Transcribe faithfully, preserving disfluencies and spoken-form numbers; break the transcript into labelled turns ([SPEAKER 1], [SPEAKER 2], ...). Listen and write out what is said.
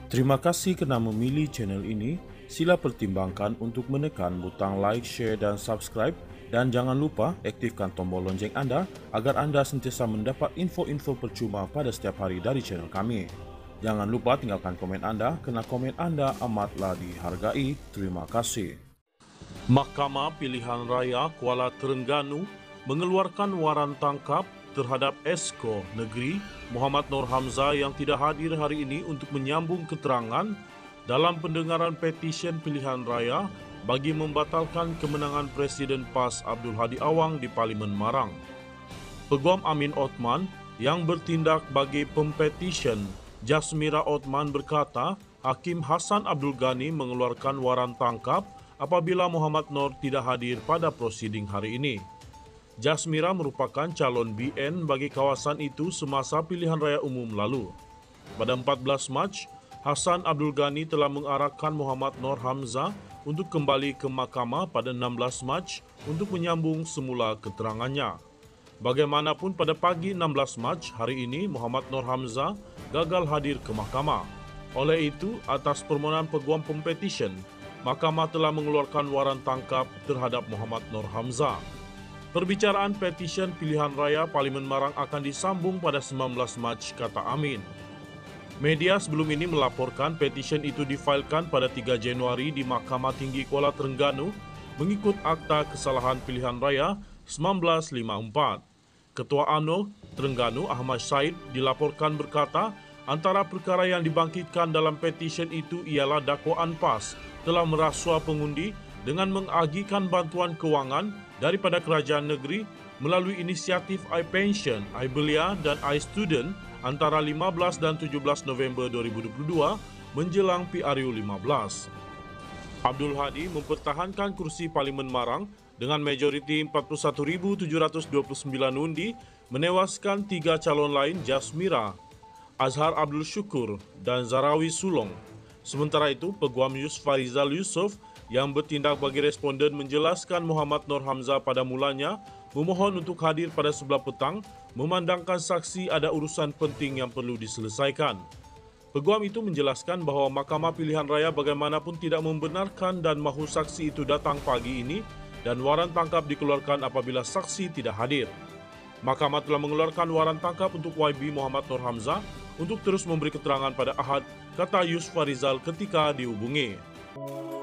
[SPEAKER 1] Terima kasih kerana memilih channel ini. Sila pertimbangkan untuk menekan butang like, share dan subscribe, dan jangan lupa aktifkan tombol lonceng anda agar anda sentiasa mendapat info-info percuma pada setiap hari dari channel kami. Jangan lupa tinggalkan komen anda kerana komen anda amatlah dihargai. Terima kasih. Mahkamah Pilihan Raya Kuala Terengganu mengeluarkan waran tangkap terhadap Esko Negeri Muhammad Nor Hamzah yang tidak hadir hari ini untuk menyambung keterangan dalam pendengaran petisyen pilihan raya bagi membatalkan kemenangan Presiden PAS Abdul Hadi Awang di Parlimen Marang. Peguam Amin Othman yang bertindak bagi pempetisyen Jasmira Othman berkata Hakim Hassan Abdul Ghani mengeluarkan waran tangkap apabila Muhammad Nor tidak hadir pada prosiding hari ini. Jasmira merupakan calon B N bagi kawasan itu semasa pilihan raya umum lalu. Pada empat belas Mac, Hassan Abdul Ghani telah mengarahkan Muhammad Nor Hamzah untuk kembali ke mahkamah pada enam belas Mac untuk menyambung semula keterangannya. Bagaimanapun pada pagi enam belas Mac hari ini Muhammad Nor Hamzah gagal hadir ke mahkamah. Oleh itu, atas permohonan peguam pempetisyen, mahkamah telah mengeluarkan waran tangkap terhadap Muhammad Nor Hamzah. Perbicaraan petisyen pilihan raya Parlimen Marang akan disambung pada sembilan belas Mac, kata Amin. Media sebelum ini melaporkan petisyen itu difailkan pada tiga Januari di Mahkamah Tinggi Kuala Terengganu mengikut Akta Kesalahan Pilihan Raya seribu sembilan ratus lima puluh empat. Ketua U M N O Terengganu Ahmad Syed dilaporkan berkata antara perkara yang dibangkitkan dalam petisyen itu ialah dakwaan PAS telah merasua pengundi dengan mengagihkan bantuan kewangan daripada kerajaan negeri melalui inisiatif iPension, iBelia dan iStudent antara lima belas dan tujuh belas November dua ribu dua puluh dua menjelang P R U lima belas. Abdul Hadi mempertahankan kursi Parlimen Marang dengan majoriti empat puluh satu ribu tujuh ratus dua puluh sembilan undi menewaskan tiga calon lain Jasmira, Azhar Abdul Syukur dan Zarawi Sulong. Sementara itu, Peguam Yus Farizal Yusof yang bertindak bagi responden menjelaskan Muhammad Nor Hamzah pada mulanya memohon untuk hadir pada sebelah petang memandangkan saksi ada urusan penting yang perlu diselesaikan. Peguam itu menjelaskan bahawa Mahkamah Pilihan Raya bagaimanapun tidak membenarkan dan mahu saksi itu datang pagi ini dan waran tangkap dikeluarkan apabila saksi tidak hadir. Mahkamah telah mengeluarkan waran tangkap untuk Y B Muhammad Nor Hamzah untuk terus memberi keterangan pada Ahad, kata Yus Farizal ketika dihubungi.